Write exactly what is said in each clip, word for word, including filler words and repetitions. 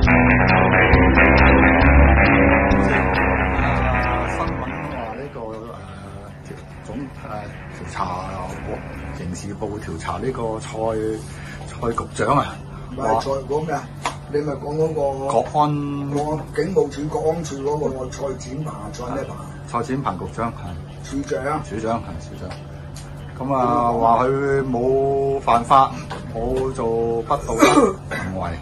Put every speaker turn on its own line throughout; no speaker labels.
刑事部調查呢個蔡蔡局長啊，
唔係蔡講咩啊？你咪講嗰個
國安
個警務處國安處嗰個蔡展鵬，蔡咩鵬？
蔡展鵬局長係
處長，
處長係處長。咁啊話佢冇犯法，冇做不道德行為。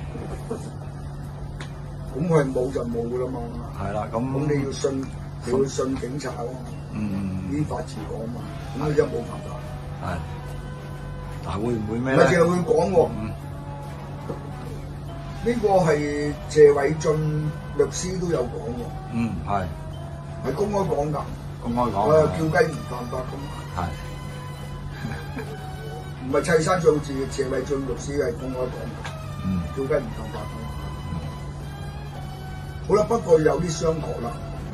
咁佢冇就冇噶啦嘛。
係啦，咁
咁你要信，你要信警察咯。
嗯，
依法治港嘛。咁佢真冇犯法。
係。但係會唔會咩咧？
咪淨係會講喎。呢個係謝偉俊律師都有講喎。
嗯，係。
係公開講㗎。
公開講。
誒，叫雞唔犯法咁。
係。
唔係砌山造字嘅謝偉俊律師係公開講㗎。
嗯。
叫雞唔犯法咁。好啦，不過有啲商榷啦。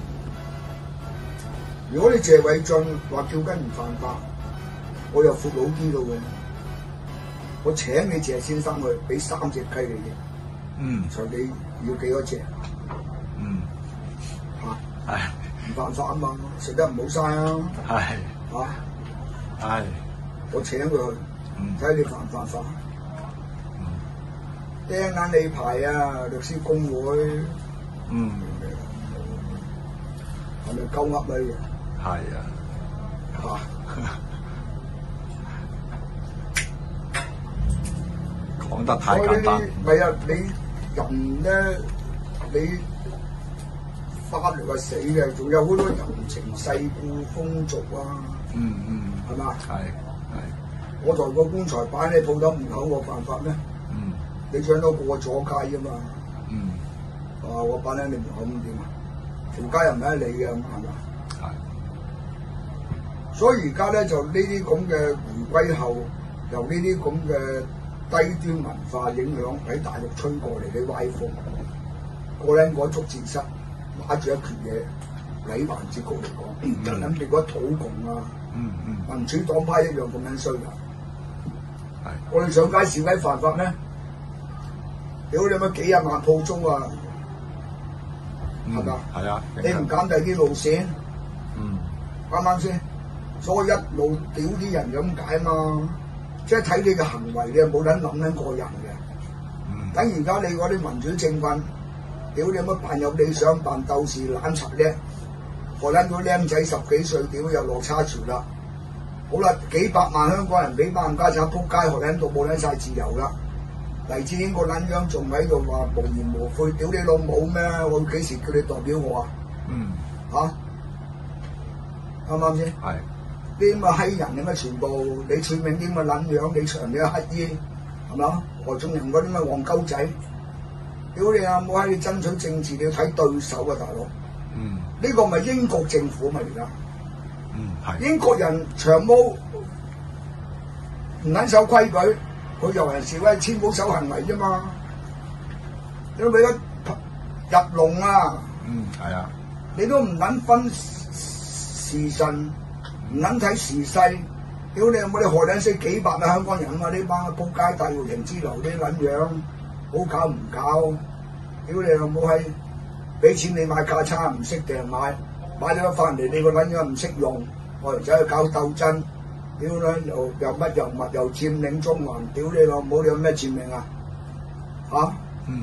如果你謝偉俊話叫雞唔犯法，我又闊佬啲咯喎。我請你謝先生去，俾三隻雞你嘅。
嗯。
就你要幾多隻？
嗯。嚇。係。
唔犯法啊嘛，食得唔好嘥啊。
係。
嚇。
係。
我請佢去，睇下你犯唔犯法。
嗯。
釘眼你牌啊，律師公會。
嗯。
係咪鳩噏你？
係啊。
嚇。
講得太簡單。
唔係啊，你人咧，你法律係死嘅，仲有好多人情世故風俗啊。
嗯嗯。
係嘛？
係係。
我抬個棺材擺喺鋪頭門口，我犯法咩？
嗯。你
想到過咗街啫嘛？
嗯。
啊！我擺喺你門口咁點啊？條街又唔係你嘅咁係嘛？係。所以而家咧就呢啲咁嘅回歸後，由呢啲咁嘅低端文化影響喺大陸吹過嚟啲歪風，個僆嗰捉字蝨，揦住一橛嘢，禮環節局嚟講，就諗住嗰土共啊，
嗯嗯，
民主黨派一樣咁樣衰㗎。
係。我
哋上街示威犯法咩？屌你乜幾廿萬鋪租啊！係嘛？係啊！你唔揀第啲路線，嗯，啱啱先？所以一路屌啲人咁解嘛，即係睇你嘅行為，你又冇撚諗撚過人嘅。嗯。等而家你嗰啲民主政棍，屌你乜扮有理想，扮鬥士攬賊叻，何撚到僆仔十幾歲，屌又落叉潮啦！好啦，幾百萬香港人俾班家產撲街，何撚到冇撚晒自由啦！黎智英個撚樣仲喺度話無言無悔，屌你老母咩？我幾時叫你代表我啊？嗯。嚇？啱唔啱先？係。啲咁嘅閪人咁啊，全部你串名啲咁嘅撚樣，你長你嘅乞衣，係咪啊？何仲仁嗰啲咁嘅黃鳩仔，屌你啊！冇喺你爭取政治，你要睇對手啊，大佬。嗯。呢個咪英國政府咪而家？嗯，係。英國人長毛唔撚守規矩。佢遊人示威，簽保守行為啫嘛，你都俾得入籠啊！嗯，係啊，你都唔撚分時辰，唔撚睇時勢，屌你有冇你害撚死幾百萬香港人啊？呢班仆街大戶型之流啲撚樣，好搞唔搞？屌你有冇係俾錢你買架撐唔識訂買，買咗翻嚟你個撚樣唔識用，我嚟走去搞鬥爭。屌啦！又又乜又物又佔領中環，屌你老母！你有咩佔領啊？嚇？嗯，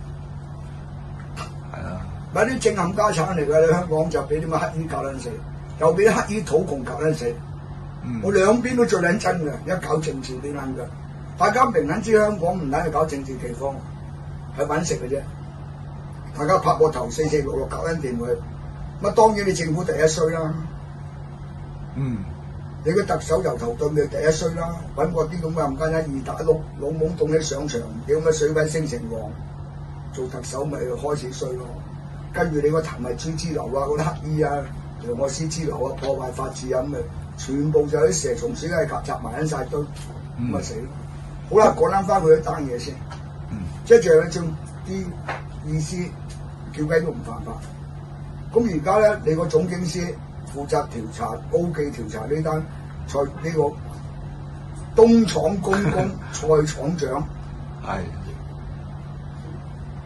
係啊。咪啲正冚家產嚟㗎，你香港就俾啲乜乞衣搞撚死，又俾啲乞衣土共搞撚死。嗯。我兩邊都最撚真嘅，一搞政治啲撚嘅，大家明撚知香港唔撚去搞政治地方，係揾食嘅啫。大家拍個頭四四六六搞撚掂佢，乜當然你政府第一衰啦。嗯。你個特首由頭到尾第一衰啦，揾個啲咁嘅冚家鏟二打六老懵懂起上場，屌乜水鬼升成王，做特首咪開始衰咯。跟住你個譚慧珠之流啊，嗰啲乞衣啊，楊愛思之流啊，破壞法治啊咁咪，全部就啲蛇蟲鼠蟻夾雜埋喺晒堆，咁咪死咯。好啦，講翻佢一單嘢先，嗯、即係仲有一種啲意思，叫雞都唔犯法。咁而家咧，你個總警司負責調查高記調查呢單蔡呢個東廠公公蔡廠長，係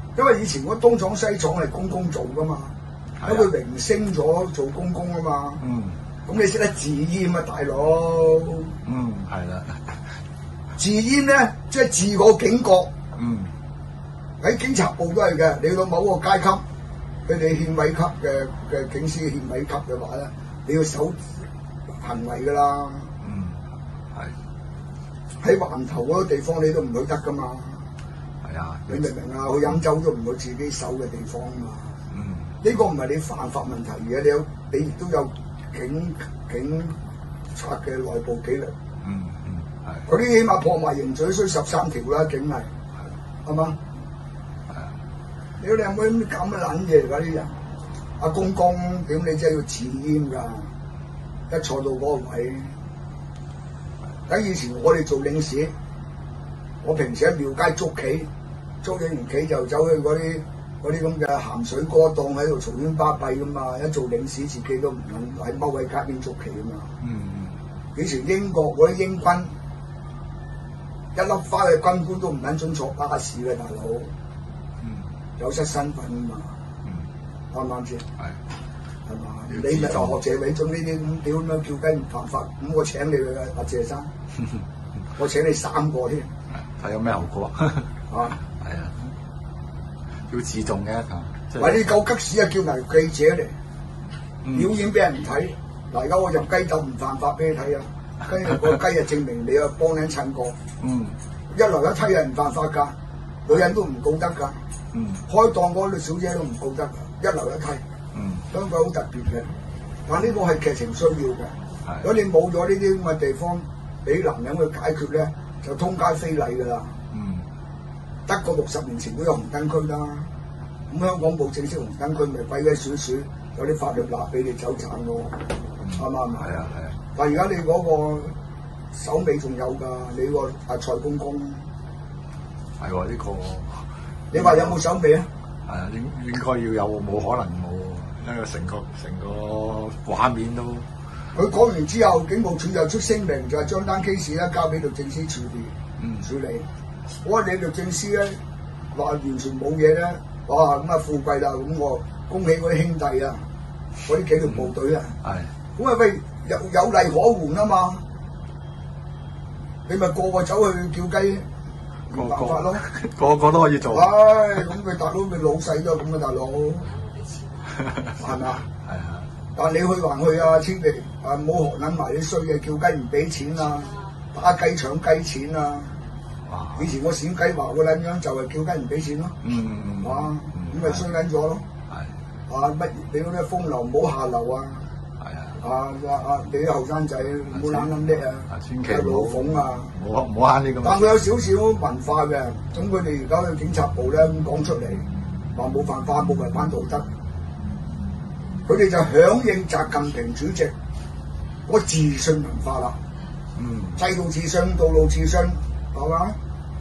因為以前嗰東廠西廠係公公做噶嘛，咁佢榮升咗做公公啊嘛。
嗯。
咁你識得自閹啊，大佬？
嗯，係啦。
自閹咧，即係自我警覺。
嗯。
喺警察部都係嘅，你到某個階級，佢哋憲委級嘅嘅警司憲委級嘅話咧，你要守行為噶啦。
嗯，係。
喺環頭嗰個地方你都唔去得噶嘛。
係啊。
你明唔明啊？去飲酒都唔去自己守嘅地方啊嘛。
嗯。呢
個唔係你犯法問題嘅，你有你亦都有警警察嘅內部紀律。
嗯嗯，係。
嗰啲起碼破壞刑罪需十三條啦，警係。係嘛？屌你有冇啲咁嘅撚嘢嚟㗎啲人？阿公公屌你真係要自閹㗎，一坐到嗰個位。喺以前我哋做領事，我平時喺廟街捉棋，捉起完棋就走去嗰啲嗰啲咁嘅鹹水歌檔喺度嘈喧巴閉㗎嘛。一做領事自己都唔肯喺踎喺街邊捉棋㗎嘛。嗯嗯。以前英國嗰啲英軍一粒花嘅軍官都唔肯准坐巴士嘅大佬。有失身份啊嘛，啱唔啱先？係，係嘛？你咪就學謝偉俊呢啲咁屌咁樣叫雞唔犯法，咁我請你去啊，阿謝生，我請你三個添，
睇有咩後果啊？係啊，要自重嘅。
喂，你夠吉屎啊！叫埋記者嚟表演俾人睇，嗱，而家我入雞竇唔犯法俾你睇啊，跟住個雞啊證明你啊幫人襯過，嗯，一來一梯人唔犯法㗎，女人都唔告得㗎。嗯，開檔嗰啲小姐都唔告得，一樓一梯。嗯，香港好特別嘅，但呢個係劇情需要嘅。係，如果你冇咗呢啲咁嘅地方俾男人去解決咧，就通街非禮㗎啦。嗯，德國六十年前都有紅燈區啦，咁香港冇正式紅燈區，咪鬼鬼祟祟有啲法律罅俾你走盞咯，啱唔啱？係啊係啊。但係而家你嗰個手尾仲有㗎，你個阿蔡公公
係喎呢個。
你話有冇手尾啊？
係啊，應應該要有，冇可能冇，因為成個成個畫面都。
佢講完之後，警務處就出聲明，就係將單 case 咧交俾律政司處理。嗯，處理。我話你律政司咧話完全冇嘢咧，哇咁啊富貴啦，咁我恭喜嗰啲兄弟啊，嗰啲紀律部隊啊。係、嗯。咁啊喂，有有例可援啊嘛，你咪個個走去叫雞。冇辦法咯，
個個都可以做。
唉，咁佢大佬咪老細都係咁嘅大佬，係咪啊？係啊。但係你去還去啊，千祈啊唔好學撚埋啲衰嘅，叫雞唔俾錢啊，打雞搶雞錢啊！哇！以前我冼雞華個撚樣就係叫雞唔俾錢咯。嗯嗯嗯。啊，咁咪衰撚咗咯。係。啊乜？你嗰啲風流唔好下流啊！啊啊啊！你啲後生仔唔好懶撚叻啊，係老馮啊，
唔好唔好慳啲咁。
但佢有少少文化嘅，咁佢哋而家去警察部咧咁講出嚟，話冇犯法冇違反道德，佢哋就響應習近平主席嗰個自信文化啦。嗯，制度自信，道路自信，係嘛？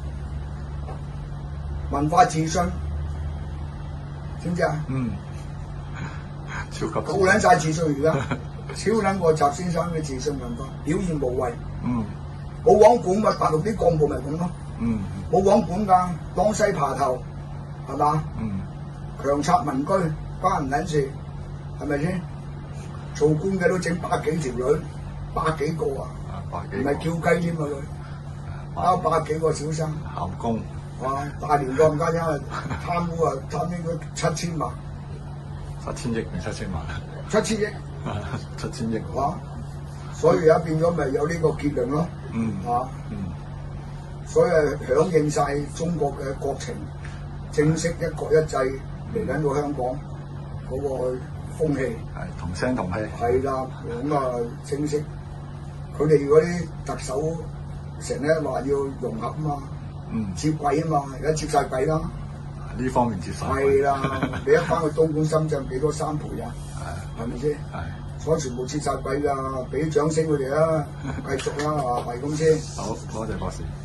文化自信，知唔知啊？嗯，超級高撚晒自信而家。超撚過習先生嘅自信文化，表現無畏。嗯，冇網管嘛，大陸啲幹部咪咁咯。嗯，冇網管㗎，當西爬頭，係嘛？嗯，強拆民居，關唔撚事，係咪先？做官嘅都整百幾條女，百幾個啊，唔係叫雞添啊佢，包百幾個小生。校工。哇！大連個咁家因為貪污啊，貪應該七千萬。
七千億定七千萬？
七千億。
七千億
哇！所以而家變咗咪有呢個結論咯，嗯嚇，嗯，所以係響應晒中國嘅國情，正式一國一制嚟緊到香港嗰個風氣，
係同聲同氣，
係啦，咁啊正式，佢哋嗰啲特首成日話要融合啊嘛，嗯，接軌啊嘛，而家接晒軌啦，
呢方面接晒，
係啦，你一翻去東莞、深圳幾多三倍啊？係咪先？係，所以全部切晒鬼㗎，俾啲掌聲佢哋啦，繼續啦，係咁先。
好，多謝博士。